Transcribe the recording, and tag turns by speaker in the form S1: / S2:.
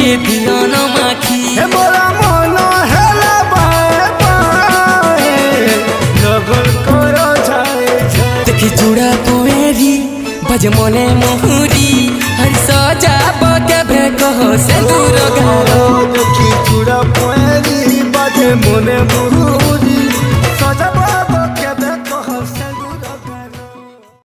S1: के पियन माखी
S2: मोरा मन हेला बाए बाए लगल करो जाए
S1: देखी चूड़ा कोएरी बज मने मोहरी हर सजा बके भे कहो से दूर गारो
S2: देखी चूड़ा